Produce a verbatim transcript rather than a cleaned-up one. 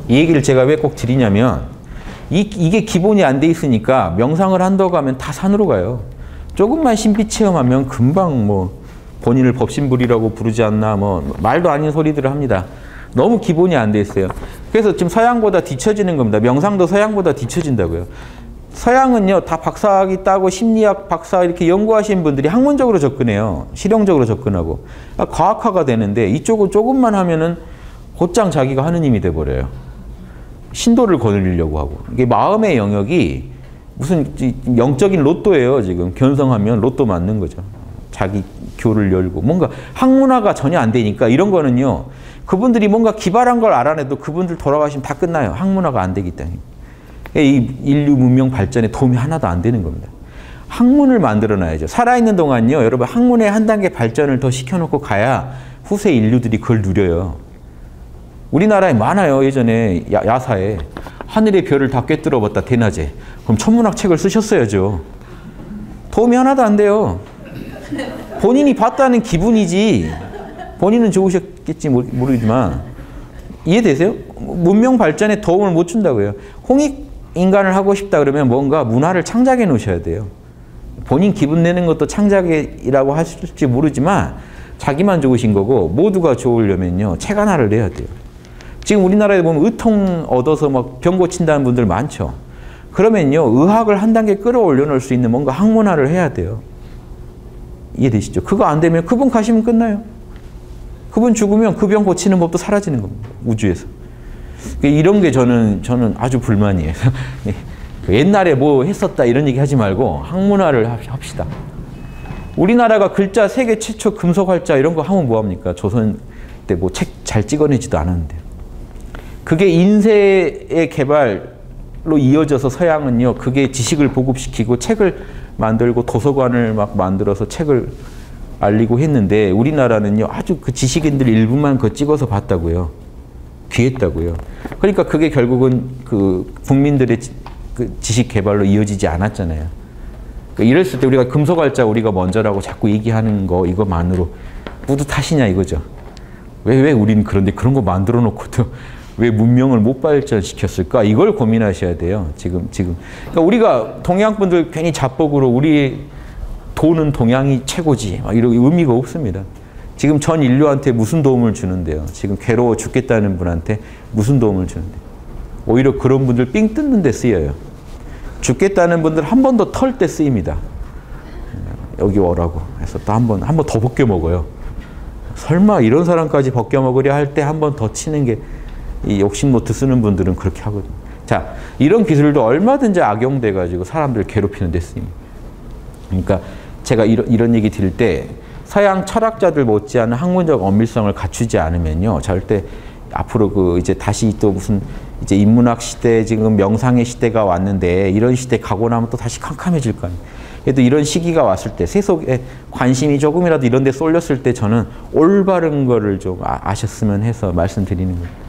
이 얘기를 제가 왜 꼭 드리냐면 이, 이게 기본이 안 돼 있으니까 명상을 한다고 하면 다 산으로 가요. 조금만 신비 체험하면 금방 뭐 본인을 법신불이라고 부르지 않나 뭐 말도 아닌 소리들을 합니다. 너무 기본이 안 돼 있어요. 그래서 지금 서양보다 뒤처지는 겁니다. 명상도 서양보다 뒤처진다고요. 서양은요, 다 박사학위 따고 심리학 박사 이렇게 연구하신 분들이 학문적으로 접근해요. 실용적으로 접근하고. 과학화가 되는데 이쪽은 조금만 하면은 곧장 자기가 하느님이 돼버려요. 신도를 거느리려고 하고. 이게 마음의 영역이 무슨 영적인 로또예요, 지금. 견성하면 로또 맞는 거죠. 자기 교를 열고. 뭔가 학문화가 전혀 안 되니까 이런 거는요, 그분들이 뭔가 기발한 걸 알아내도 그분들 돌아가시면 다 끝나요. 학문화가 안 되기 때문에. 이 인류 문명 발전에 도움이 하나도 안 되는 겁니다. 학문을 만들어놔야죠. 살아있는 동안요, 여러분 학문의 한 단계 발전을 더 시켜놓고 가야 후세 인류들이 그걸 누려요. 우리나라에 많아요. 예전에 야, 야사에 하늘의 별을 다 꿰뚫어봤다 대낮에. 그럼 천문학 책을 쓰셨어야죠. 도움이 하나도 안 돼요. 본인이 봤다는 기분이지 본인은 좋으셨겠지 모르지만 이해되세요? 문명 발전에 도움을 못 준다고요. 홍익 인간을 하고 싶다 그러면 뭔가 문화를 창작해 놓으셔야 돼요. 본인 기분 내는 것도 창작이라고 하실지 모르지만 자기만 좋으신 거고 모두가 좋으려면요 책 하나를 내야 돼요. 지금 우리나라에 보면 의통 얻어서 막 병 고친다는 분들 많죠. 그러면요 의학을 한 단계 끌어올려 놓을 수 있는 뭔가 학문화를 해야 돼요. 이해되시죠? 그거 안 되면 그분 가시면 끝나요. 그분 죽으면 그 병 고치는 법도 사라지는 겁니다. 우주에서. 이런 게 저는 저는 아주 불만이에요. 옛날에 뭐 했었다 이런 얘기 하지 말고 학문화를 합시다. 우리나라가 글자 세계 최초 금속 활자 이런 거 하면 뭐합니까? 조선 때 뭐 책 잘 찍어내지도 않았는데. 그게 인쇄의 개발로 이어져서 서양은요. 그게 지식을 보급시키고 책을 만들고 도서관을 막 만들어서 책을 알리고 했는데 우리나라는요. 아주 그 지식인들 일부만 그거 찍어서 봤다고요. 귀했다고요. 그러니까 그게 결국은 그 국민들의 지, 그 지식 개발로 이어지지 않았잖아요. 그러니까 이랬을 때 우리가 금속활자 우리가 먼저라고 자꾸 얘기하는 거 이거만으로 뿌듯하시냐 이거죠. 왜, 왜 우리는 그런데 그런 거 만들어 놓고도 왜 문명을 못 발전시켰을까? 이걸 고민하셔야 돼요. 지금, 지금. 그러니까 우리가 동양 분들 괜히 자뻑으로 우리 돈은 동양이 최고지. 막 이런 의미가 없습니다. 지금 전 인류한테 무슨 도움을 주는데요. 지금 괴로워 죽겠다는 분한테 무슨 도움을 주는데. 오히려 그런 분들 삥 뜯는 데 쓰여요. 죽겠다는 분들 한 번 더 털 때 쓰입니다. 여기 오라고 해서 또 한 번, 한 번 더 벗겨 먹어요. 설마 이런 사람까지 벗겨 먹으려 할 때 한 번 더 치는 게 이 욕심노트 쓰는 분들은 그렇게 하거든요. 자, 이런 기술도 얼마든지 악용돼 가지고 사람들 괴롭히는 데 쓰입니다. 그러니까 제가 이런, 이런 얘기 드릴 때 서양 철학자들 못지않은 학문적 엄밀성을 갖추지 않으면요. 절대 앞으로 그 이제 다시 또 무슨 이제 인문학 시대 지금 명상의 시대가 왔는데 이런 시대 가고 나면 또 다시 캄캄해질 거 아니에요. 그래도 이런 시기가 왔을 때 세속에 관심이 조금이라도 이런 데 쏠렸을 때 저는 올바른 거를 좀 아셨으면 해서 말씀드리는 거예요.